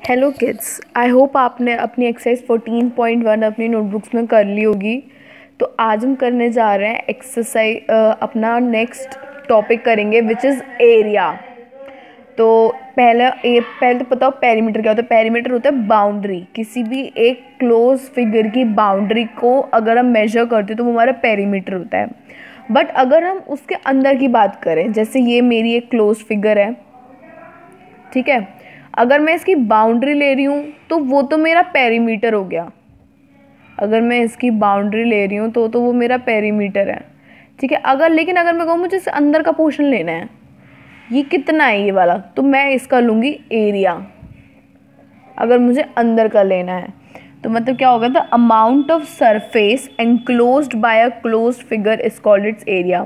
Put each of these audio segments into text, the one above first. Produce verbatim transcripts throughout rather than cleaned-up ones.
Hello kids, आई hope आपने अपनी exercise fourteen point one अपनी नोटबुक्स में कर ली होगी। तो आज हम करने जा रहे हैं एक्सरसाइज, अपना नेक्स्ट टॉपिक करेंगे विच इज़ एरिया। तो पहले ए पहले तो बताओ पेरीमीटर क्या होता है। पेरीमीटर होता है बाउंड्री, किसी भी एक क्लोज फिगर की बाउंड्री को अगर हम मेजर करते हैं तो वो हमारा पेरीमीटर होता है। बट अगर हम उसके अंदर की बात करें, जैसे ये मेरी एक क्लोज फिगर है, ठीक है, अगर मैं इसकी बाउंड्री ले रही हूँ तो वो तो मेरा पेरीमीटर हो गया। अगर मैं इसकी बाउंड्री ले रही हूँ तो तो वो मेरा पेरीमीटर है, ठीक है। अगर लेकिन अगर मैं कहूँ मुझे इससे अंदर का पोर्शन लेना है, ये कितना है ये वाला, तो मैं इसका लूँगी एरिया। अगर मुझे अंदर का लेना है तो मतलब क्या होगा, the amount of surface enclosed by a closed figure is called its area.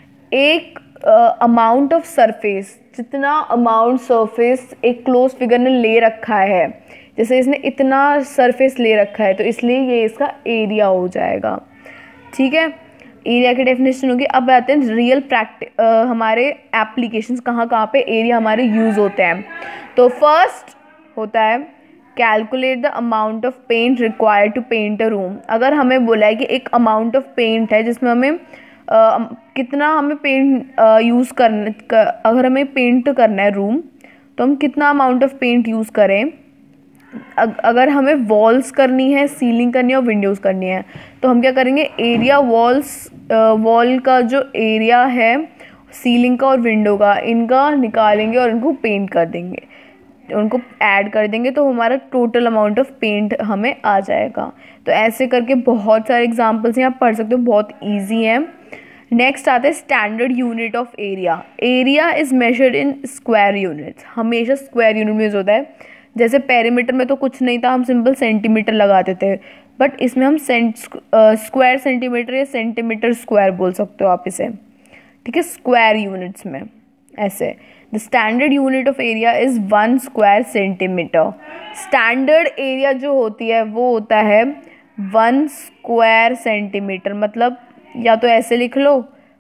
एक अमाउंट ऑफ सरफेस, जितना अमाउंट सरफेस एक क्लोज फिगर ने ले रखा है, जैसे इसने इतना सरफेस ले रखा है तो इसलिए ये इसका एरिया हो जाएगा, ठीक है। एरिया की डेफिनेशन होगी। अब आते हैं रियल प्रैक्टिस, हमारे एप्लीकेशंस कहाँ कहाँ पे एरिया हमारे यूज़ होते हैं। तो फर्स्ट होता है calculate the amount of paint required to paint a room. अगर हमें बोला है कि एक अमाउंट ऑफ पेंट है जिसमें हमें Uh, कितना हमें पेंट यूज़ करना कर, अगर हमें पेंट करना है रूम तो हम कितना अमाउंट ऑफ पेंट यूज़ करें। अग, अगर हमें वॉल्स करनी है, सीलिंग करनी है और विंडोज़ करनी है तो हम क्या करेंगे, एरिया वॉल्स वॉल का जो एरिया है सीलिंग का और विंडो का, इनका निकालेंगे और इनको पेंट कर देंगे, उनको ऐड कर देंगे तो हमारा टोटल अमाउंट ऑफ पेंट हमें आ जाएगा। तो ऐसे करके बहुत सारे एग्जांपल्स यहाँ पढ़ सकते हो, बहुत इजी है। नेक्स्ट आता है standard unit of area. Area is measured in square units, हमेशा स्क्वायर यूनिट में होता है। जैसे पेरीमीटर में तो कुछ नहीं था, हम सिंपल सेंटीमीटर लगाते थे, बट इसमें हम सेंट स्क्वायर सेंटीमीटर या सेंटीमीटर स्क्वायर बोल सकते हो आप इसे, ठीक है, स्क्वायर यूनिट्स में ऐसे। The standard unit of area is one square centimetre. Standard area जो होती है वो होता है वन स्क्वायर सेंटीमीटर, मतलब या तो ऐसे लिख लो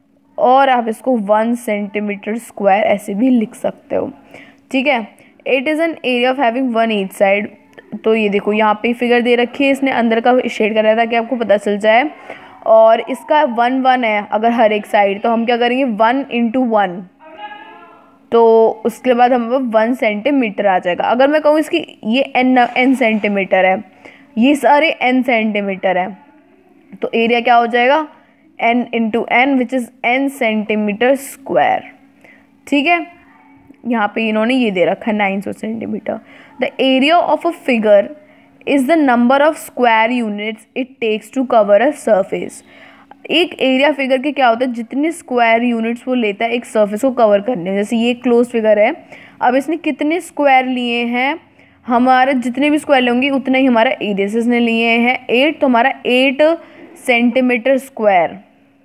और आप इसको वन सेंटीमीटर स्क्वायर ऐसे भी लिख सकते हो, ठीक है। It is an area of having one each side. तो ये देखो यहाँ पे फिगर दे रखी है, इसने अंदर का शेड कर रहा था कि आपको पता चल जाए, और इसका वन वन है अगर हर एक साइड, तो हम क्या करेंगे वन इंटू वन, तो उसके बाद हम वन सेंटीमीटर आ जाएगा। अगर मैं कहूँ इसकी ये एन एन सेंटीमीटर है, ये सारे एन सेंटीमीटर है, तो एरिया क्या हो जाएगा n into n which is n centimetre square, ठीक है। यहाँ पे इन्होंने ये दे रखा है नाइन सौ centimetre. The area of a figure is the number of square units it takes to cover a surface. एक एरिया फिगर के क्या होता है, जितने स्क्वायर यूनिट्स वो लेता है एक सरफेस को कवर करने। जैसे ये क्लोज फिगर है, अब इसने कितने स्क्वायर लिए हैं, हमारे जितने भी स्क्वायर लेंगे उतना ही हमारा एरिया। से इसने लिए हैं एट, तो हमारा एट सेंटीमीटर स्क्वायर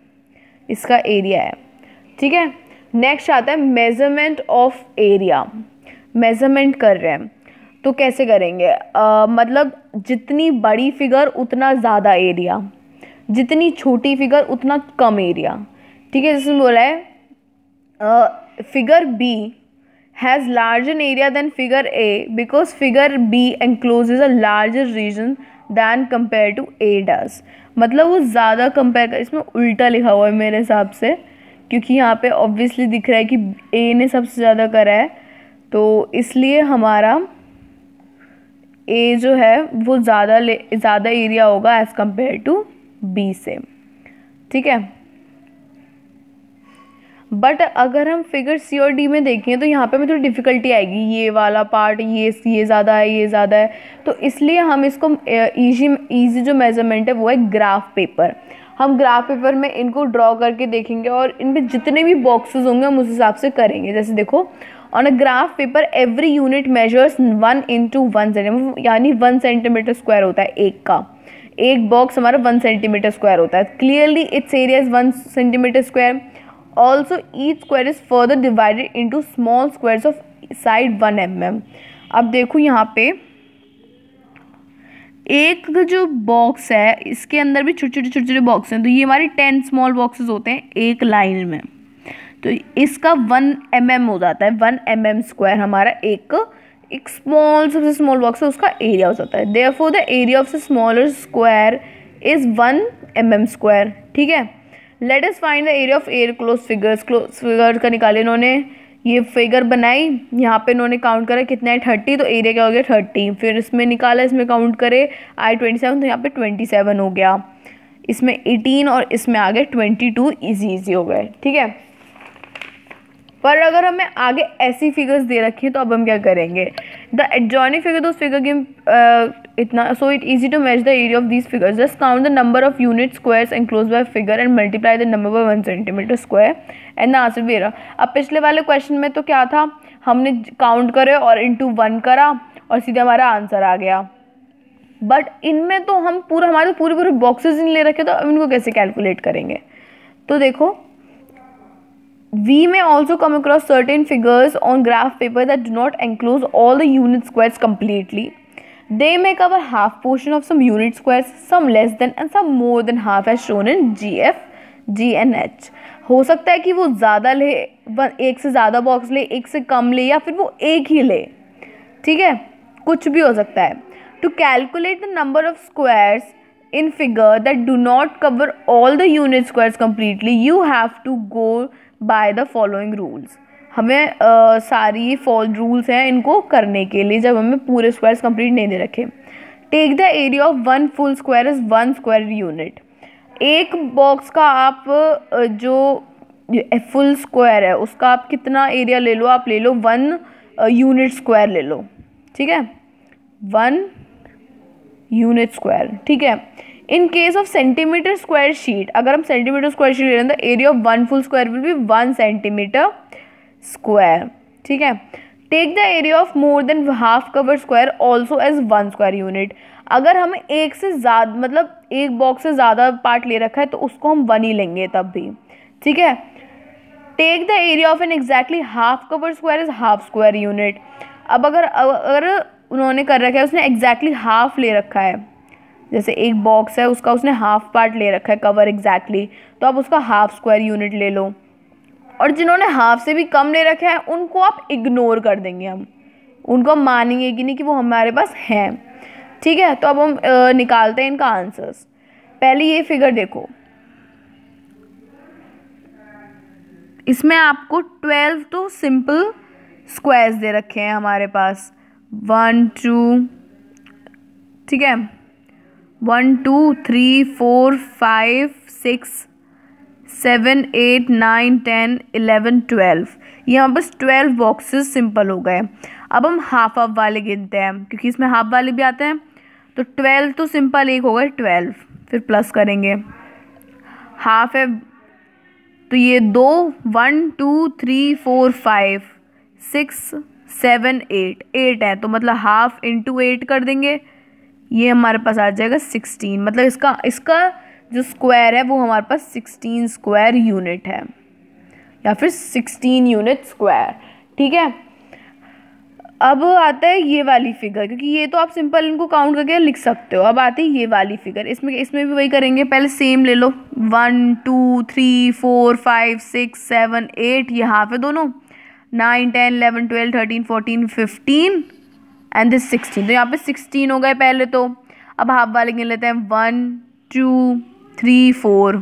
इसका एरिया है, ठीक है। नेक्स्ट आता है मेजरमेंट ऑफ एरिया। मेजरमेंट कर रहे हैं तो कैसे करेंगे, आ, मतलब जितनी बड़ी फिगर उतना ज़्यादा एरिया, जितनी छोटी फिगर उतना कम एरिया, ठीक है। जैसे बोला है figure B has larger area than figure A because figure B encloses a larger region than compare to A does. मतलब वो ज़्यादा कंपेयर कर, इसमें उल्टा लिखा हुआ है मेरे हिसाब से, क्योंकि यहाँ पे ऑब्वियसली दिख रहा है कि ए ने सबसे ज़्यादा करा है, तो इसलिए हमारा ए जो है वो ज़्यादा ले ज़्यादा एरिया होगा एज़ कंपेयर टू बी से, ठीक है। बट अगर हम फिगर सी और डी में देखें तो यहाँ पे हमें थोड़ी डिफ़िकल्टी आएगी, ये वाला पार्ट ये ये ज़्यादा है, ये ज़्यादा है, तो इसलिए हम इसको ईजी ईजी जो मेजरमेंट है वो है ग्राफ पेपर। हम ग्राफ पेपर में इनको ड्रॉ करके देखेंगे और इन पर जितने भी बॉक्सेस होंगे हम उस हिसाब से करेंगे। जैसे देखो, on a graph paper every unit measures one into one centimetre, यानी वन सेंटीमीटर स्क्वायर होता है एक का, एक बॉक्स हमारा वन सेंटीमीटर स्क्वायर होता है। Clearly its area is one centimetre square. Also each square is further divided into small squares of side one m m. अब देखो यहाँ पे एक जो बॉक्स है इसके अंदर भी छोटे छोटे छोटे छोटे बॉक्स हैं, तो ये हमारे टेन स्मॉल बॉक्सेस होते हैं एक लाइन में, तो इसका वन एम एम हो जाता है, वन एम एम स्क्वायर हमारा एक एक स्मॉल सबसे स्मॉल बॉक्स है उसका एरिया हो जाता है। Therefore the area of the smaller square is one m m square. ठीक है, let us find the area of air close figures. Close figure का निकाले इन्होंने, ये फिगर बनाई, यहाँ पे इन्होंने काउंट करा कितना है थर्टी, तो एरिया क्या हो गया थर्टी। फिर इसमें निकाला, इसमें काउंट करे आई ट्वेंटी सेवन, तो यहाँ पे ट्वेंटी सेवन हो गया, इसमें एटीन और इसमें आ गए ट्वेंटी टू, ईजी ईजी हो गए। ठीक है, पर अगर हमें आगे ऐसी फिगर्स दे रखी हैं तो अब हम क्या करेंगे, the adjoining figure those figure give इतना, so it easy to match the area of these figures, just count the number of unit squares enclose by figure and multiply the number by one centimetre square and the answer भी रहा। अब पिछले वाले question में तो क्या था, हमने काउंट करे और इंटू वन करा और सीधे हमारा आंसर आ गया, बट इनमें तो हम पूरा हमारे तो पूरे पूरे बॉक्सेस नहीं ले रखे, तो अब इनको कैसे कैलकुलेट करेंगे। तो देखो, we may also come across certain figures on graph paper that do not enclose all the unit squares completely. They may cover half portion of some unit squares, some less than and some more than half as shown in G F, G and H. हो सकता है कि वो ज़्यादा ले, एक से ज़्यादा बॉक्स ले, एक से कम ले, या फिर वो एक ही ले। ठीक है, कुछ भी हो सकता है। To calculate the number of squares in figure that do not cover all the unit squares completely, you have to go by the following rules. हमें uh, सारी फॉल रूल्स हैं इनको करने के लिए, जब हमें पूरे स्क्वायर्स कंप्लीट नहीं दे रखे। Take the area of one full square is one square unit. एक बॉक्स का आप uh, जो फुल स्क्वायर है उसका आप कितना एरिया ले लो, आप ले लो वन यूनिट स्क्वायर ले लो। ठीक है, वन यूनिट स्क्वायर। ठीक है, in case of centimetre square sheet, अगर हम सेंटीमीटर स्क्वायर शीट ले रहे हैं तो area of one full square will be one centimetre square. ठीक है, take the area of more than half cover square also as one square unit. अगर हमें एक से ज़्यादा, मतलब एक बॉक्स से ज़्यादा पार्ट ले रखा है तो उसको हम वन ही लेंगे तब भी। ठीक है, take the area of an exactly half cover square is half square unit. अब अगर अगर उन्होंने कर रखा है, उसने एग्जैक्टली हाफ ले रखा है, जैसे एक बॉक्स है उसका उसने हाफ पार्ट ले रखा है कवर एग्जैक्टली, तो आप उसका हाफ स्क्वायर यूनिट ले लो। और जिन्होंने हाफ से भी कम ले रखा है उनको आप इग्नोर कर देंगे, हम उनको हम मानेंगे कि नहीं कि वो हमारे पास हैं। ठीक है, तो अब हम आ, निकालते हैं इनका आंसर्स। पहले ये फिगर देखो, इसमें आपको ट्वेल्व तो सिंपल स्क्वायर्स दे रखे हैं हमारे पास, वन टू, ठीक है, one two three four five six seven eight nine ten eleven twelve, ये हमारे पास ट्वेल्व बॉक्सेस सिंपल हो गए। अब हम हाफ हाफ वाले गिनते हैं, क्योंकि इसमें हाफ वाले भी आते हैं। तो ट्वेल्व तो सिंपल एक हो गए ट्वेल्व, फिर प्लस करेंगे, हाफ है तो ये दो, one two three four five six seven eight, eight है तो मतलब हाफ इंटू एट कर देंगे, ये हमारे पास आ जाएगा सिक्सटीन। मतलब इसका इसका जो स्क्वायर है वो हमारे पास सिक्सटीन स्क्वायर यूनिट है, या फिर सिक्सटीन यूनिट स्क्वायर। ठीक है, अब आता है ये वाली फिगर, क्योंकि ये तो आप सिंपल इनको काउंट करके लिख सकते हो। अब आती है ये वाली फिगर, इसमें इसमें भी वही करेंगे, पहले सेम ले लो, one two three four five six seven eight, ये हाफ है दोनों, nine ten eleven twelve thirteen fourteen fifteen and this sixteen, तो यहाँ पे सिक्सटीन हो गए पहले तो। अब हाफ वाले गिन लेते हैं, one two three four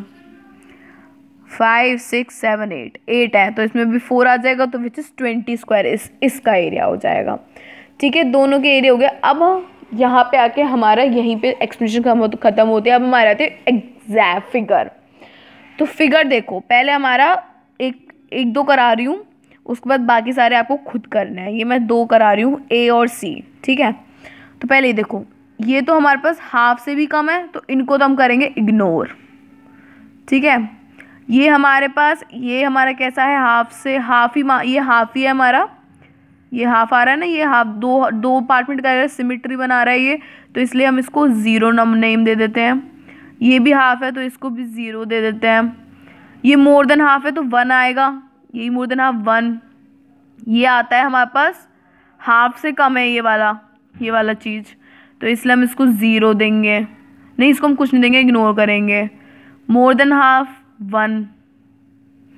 five six seven eight, eight है तो इसमें भी फोर आ जाएगा, तो विच इज़ ट्वेंटी स्क्वायर इस इसका एरिया हो जाएगा। ठीक है, दोनों के एरिया हो गया। अब यहाँ पे आके हमारा यहीं पे एक्सप्लेनेशन खत्म होते हैं। अब हमारे आते हैं एग्जैक्ट फिगर। तो फिगर देखो, पहले हमारा एक एक दो करा रही हूँ, उसके बाद बाकी सारे आपको खुद करना है। ये मैं दो करा रही हूँ, ए और सी। ठीक है, तो पहले ये देखो, ये तो हमारे पास हाफ से भी कम है तो इनको तो हम करेंगे इग्नोर। ठीक है, ये हमारे पास, ये हमारा कैसा है, हाफ से हाफ ही, ये हाफ ही है हमारा, ये हाफ आ रहा है ना, ये हाफ दो दो पार्टमेंट का सिमिट्री बना रहा है ये, तो इसलिए हम इसको ज़ीरो नम नेम दे देते हैं। ये भी हाफ है तो इसको भी ज़ीरो दे देते हैं। ये मोर देन हाफ है तो वन आएगा, यही मोर देन हाफ वन। ये आता है हमारे पास हाफ से कम है ये वाला, ये वाला चीज़, तो इसलिए हम इसको ज़ीरो देंगे, नहीं इसको हम कुछ नहीं देंगे, इग्नोर करेंगे। मोर देन हाफ वन,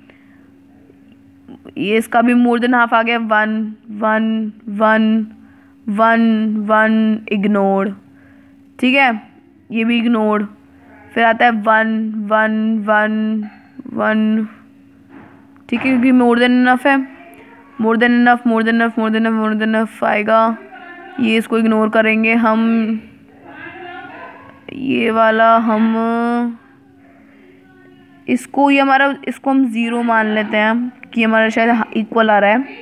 ये इसका भी मोर देन हाफ आ गया, one one one one one ignored, ठीक है, ये भी इग्नोर्ड। फिर आता है वन वन वन वन, ठीक है, क्योंकि मोर देन इनफ है, more than enough more than enough more than enough more than enough आएगा, ये इसको इग्नोर करेंगे हम, ये वाला हम इसको, ये हमारा, इसको हम ज़ीरो मान लेते हैं कि हमारा शायद इक्वल आ रहा है।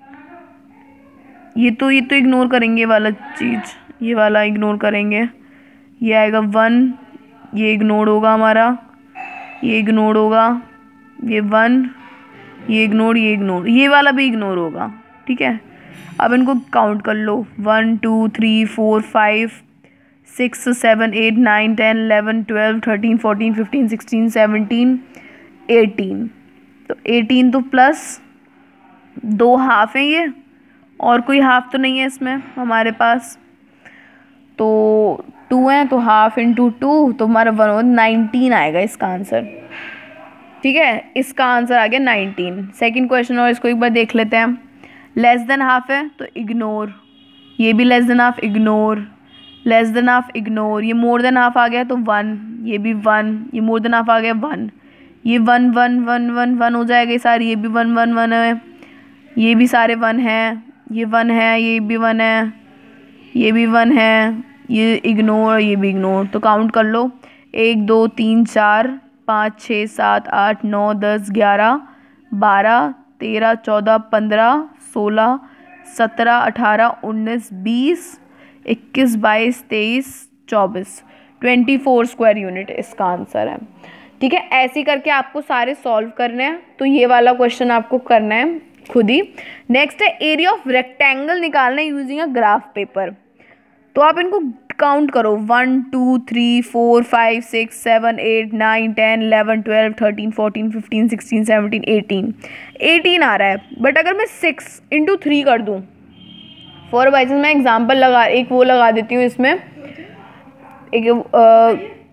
ये तो ये तो इग्नोर करेंगे, ये वाला चीज़, ये वाला इग्नोर करेंगे, ये आएगा वन, ये इग्नोर होगा हमारा, ये इग्नोर होगा, ये वन, ये इग्नोर, ये इग्नोर, ये वाला भी इग्नोर होगा, ठीक है। अब इनको काउंट कर लो, one two three four five six seven eight nine ten eleven twelve thirteen fourteen fifteen sixteen seventeen eighteen. तो एटीन तो प्लस दो हाफ है ये, और कोई हाफ तो नहीं है इसमें हमारे पास, तो टू है तो हाफ इंटू टू, तो हमारा वन नाइनटीन आएगा इसका आंसर, ठीक है। इसका आंसर आ गया नाइनटीन। सेकंड क्वेश्चन और इसको एक बार देख लेते हैं। लेस देन हाफ है तो इग्नोर, ये भी less than half ignore, less than half ignore, ये मोर देन हाफ आ गया तो वन, ये भी वन, ये मोर देन हाफ आ गया वन, ये one one one one one हो जाएगा ये सारी, ये भी वन वन वन है, ये भी सारे वन हैं, ये वन है, ये भी वन है, ये भी वन है, ये इग्नोर, ये भी इग्नोर। तो काउंट कर लो, एक दो तीन चार पाँच छः सात आठ नौ दस ग्यारह बारह तेरह चौदह पंद्रह सोलह सत्रह अठारह उन्नीस बीस इक्कीस बाईस तेईस चौबीस, ट्वेंटी फोर स्क्वायर यूनिट इसका आंसर है, ठीक है। ऐसे करके आपको सारे सॉल्व करने हैं, तो ये वाला क्वेश्चन आपको करना है खुद ही। नेक्स्ट है एरिया ऑफ रेक्टेंगल निकालना है यूजिंग अ ग्राफ पेपर। तो आप इनको काउंट करो, one two three four five six seven eight nine ten eleven twelve thirteen fourteen fifteen sixteen seventeen eighteen, eighteen आ रहा है। बट अगर मैं सिक्स इंटू थ्री कर दूँ, फॉर बाई चांस मैं एग्जाम्पल लगा एक वो लगा देती हूँ इसमें, एक आ,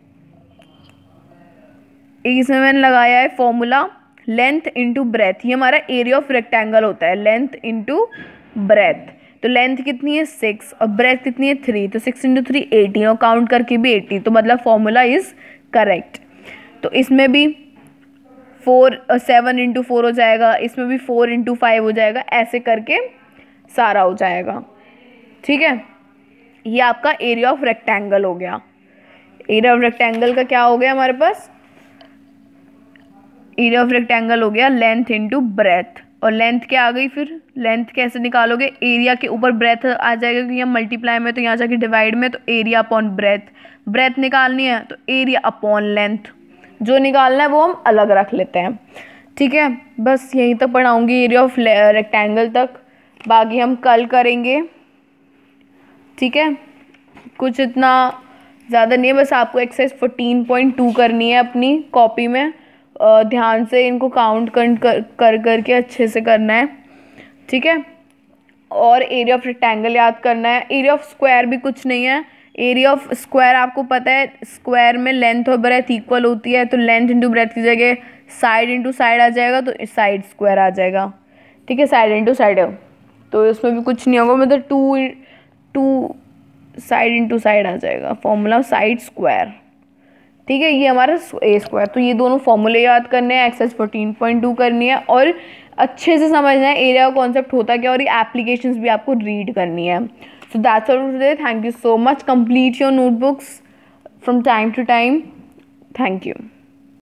एक इसमें मैंने लगाया है फॉर्मूला लेंथ इंटू ब्रेथ, ये हमारा एरिया ऑफ रेक्टेंगल होता है, लेंथ इंटू ब्रेथ। तो लेंथ कितनी है सिक्स और ब्रेथ कितनी है थ्री, तो सिक्स इंटू थ्री एटीन, और काउंट करके भी एटीन, तो मतलब फॉर्मूला इज करेक्ट। तो इसमें भी फोर सेवन इंटू फोर हो जाएगा, इसमें भी फोर इंटू फाइव हो जाएगा, ऐसे करके सारा हो जाएगा, ठीक है। ये आपका एरिया ऑफ रेक्टेंगल हो गया। एरिया ऑफ रेक्टेंगल का क्या हो गया हमारे पास, एरिया ऑफ रेक्टेंगल हो गया लेंथ इंटू ब्रेथ, और लेंथ क्या आ गई, फिर लेंथ कैसे निकालोगे, एरिया के ऊपर ब्रेथ आ जाएगा, क्योंकि यहाँ मल्टीप्लाई में तो यहाँ जाके डिवाइड में, तो एरिया अपॉन ब्रेथ, ब्रेथ निकालनी है तो एरिया अपॉन लेंथ, जो निकालना है वो हम अलग रख लेते हैं, ठीक है। बस यहीं तक पढ़ाऊँगी एरिया ऑफ रेक्टेंगल तक, बाकी हम कल करेंगे, ठीक है। कुछ इतना ज़्यादा नहीं है, बस आपको एक्सरसाइज फोर्टीन पॉइंट टू करनी है अपनी कॉपी में, ध्यान से इनको काउंट कर कर करके अच्छे से करना है, ठीक है। और एरिया ऑफ रेक्टेंगल याद करना है। एरिया ऑफ स्क्वायर भी कुछ नहीं है, एरिया ऑफ स्क्वायर आपको पता है, स्क्वायर में लेंथ और ब्रेथ इक्वल होती है, तो लेंथ इंटू ब्रेथ की जगह साइड इंटू साइड आ जाएगा, तो साइड स्क्वायर आ जाएगा, ठीक है, साइड इंटू साइड, तो इसमें भी कुछ नहीं होगा, मतलब to to side into side आ जाएगा, फॉर्मूला साइड स्क्वायर, ठीक है। ये हमारा ए स्क्वायर, तो ये दोनों फॉर्मूले याद करने हैं, एक्सरसाइज फोर्टीन पॉइंट टू करनी है, और अच्छे से समझना है एरिया का कॉन्सेप्ट होता क्या, और ये एप्लीकेशंस भी आपको रीड करनी है। So that's all today, thank you so much, complete your notebooks from time to time, thank you.